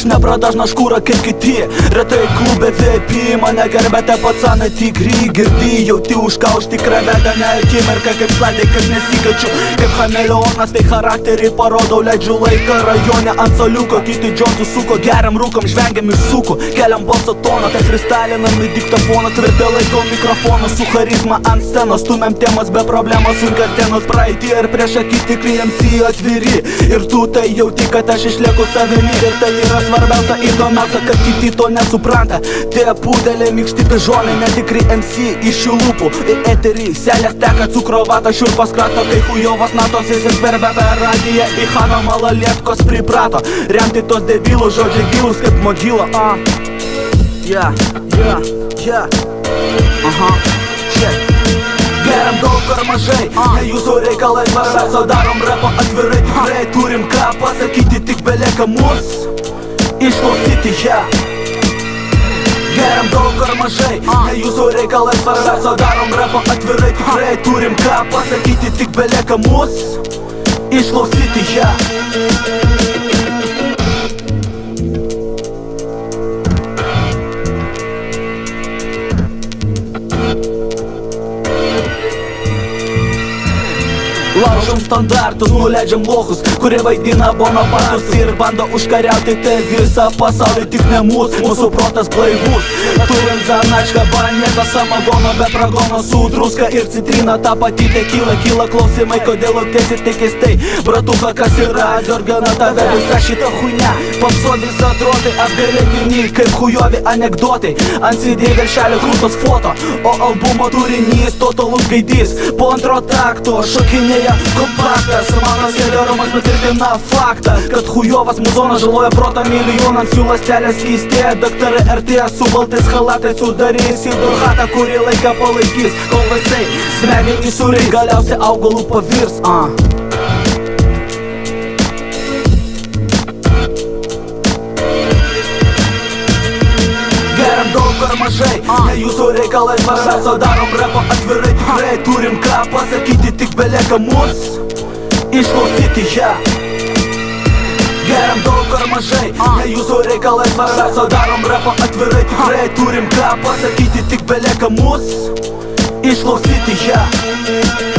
aš nepradažna škūra kaip kiti. Retai klube VIP mane gerbėte pacanai tikri. Girdi, jauti už ką už tikrą vedą, ne akimirką kaip sladė, kad nesikeičiu. Kaip chameleonas, tai charakterį parodau, leidžiu laiką rajone ant soliuko. Kiti džontų suko, geriam rūkom, žvengiam iš sukų. Keliam balso toną, tai fristalinam į diktafoną. Tvirtai laikau mikrofoną su charizma ant scenos. Stumėm temas be problemos, sunkias dienos praeitį. Ir prieš akį tikri MC atviri. Ir tu tai jauti, kad aš išlieku savimi. Ir tai yra svarbiausia, įdomiausia, kad kiti to nesupranta. Tie pūdeliai mikšti pižonai, netikri MC iš jų lūpų. Į eterį selės teka cukrovata, šiurpas krato, kai hujovas natos įsiskverbia per radiją. Į Hano malalietkos priprato remti tos debilų žodžiai gilus kaip mogyla. Geriam daug ar mažai, ne jūsų reikalai svarbiausia, darom rapą atvirai, tikrai turim ką pasakyti, tik belieka mus išklausyti, Geriam daug ar mažai, ne jūsų reikalai svarbiausia, darom rapą atvirai, tikrai turim ką pasakyti, tik belieka mus išklausyti, Laužom standartus, nuleidžiam lochus, kurie vaidina Bonapartus ir bando užkariauti tai visą pasaulį, tik ne mūsų protas blaivus. Turim zanačką, banėtą, samagono, be pragono, su druska ir citrina, ta pati tequila. Kyla klausimai, kodėl aktėsi tik keistai. Bratucha, kas yra, džorgana tave visa šita huinia. Popso visa atrodo apgailėtini, kaip hujovi anekdotai. Ant CD viršelio krūtos foto, o albumo turinys totalus gaidys. Po antro takto šokinėja kompaktas, mano sėliorumas patvirtina faktą, kad hujovas muzonas žaloja protą milijonams, jų lastelės keistėja. Daktarai RT su baltais halatais sudarys į durhatą, kurį laiką palaikys, kol vaistai smegenys suriai galiausiai augalų pavirs. Geriam daug ar mažai, ne jūsų reikalai svarbiausia, darom rapą atvirai, tikrai turim ką pasakyti, tik belieka mus išklausyti, Geriam daug ar mažai, ne jūsų reikalai svarbiausia, darom rapą atvirai, tikrai turim ką pasakyti, tik belieka mus išklausyti,